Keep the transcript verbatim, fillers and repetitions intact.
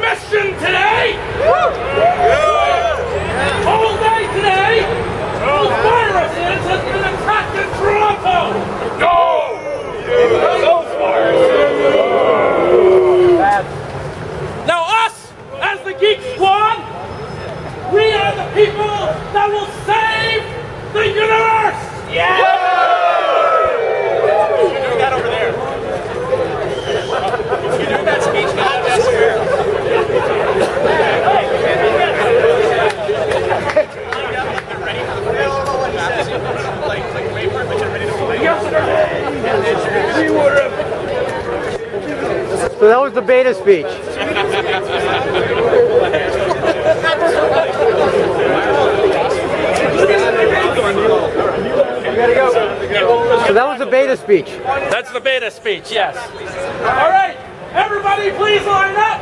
mission today. All day today, those viruses has been attacking Toronto. No! Those viruses. Now us, as the Geek Squad, we are the people that will save the universe. Yeah! You're doing that over there. You're doing that speech now. That's fair. So that was the beta speech. So that was the beta speech. That's the beta speech, yes. All right, everybody please line up.